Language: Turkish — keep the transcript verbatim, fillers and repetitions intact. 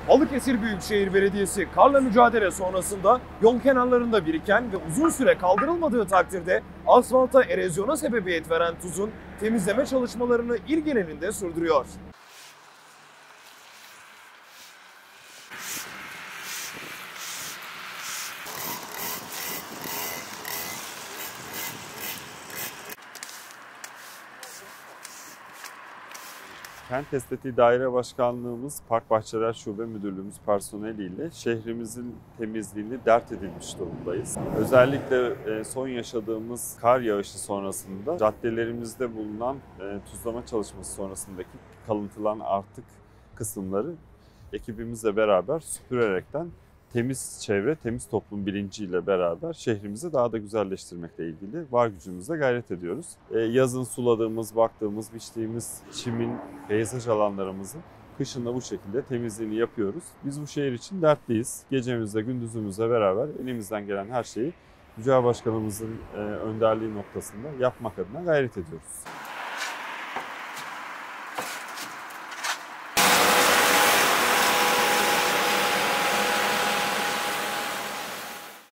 Balıkesir Büyükşehir Belediyesi karla mücadele sonrasında yol kenarlarında biriken ve uzun süre kaldırılmadığı takdirde asfalta erozyona sebebiyet veren tuzun temizleme çalışmalarını il genelinde sürdürüyor. Kent Estetiği Daire Başkanlığımız, Park Bahçeler Şube Müdürlüğümüz personeliyle şehrimizin temizliğini dert edilmiş durumdayız. Özellikle son yaşadığımız kar yağışı sonrasında caddelerimizde bulunan tuzlama çalışması sonrasındaki kalıntılan artık kısımları ekibimizle beraber süpürerekten temiz çevre, temiz toplum bilinciyle beraber şehrimizi daha da güzelleştirmekle ilgili var gücümüzle gayret ediyoruz. Ee, yazın suladığımız, baktığımız, biçtiğimiz çimin, peyzaj alanlarımızın kışın da bu şekilde temizliğini yapıyoruz. Biz bu şehir için dertliyiz. Gecemizle, gündüzümüzle beraber elimizden gelen her şeyi Yücel Başkanımızın e, önderliği noktasında yapmak adına gayret ediyoruz.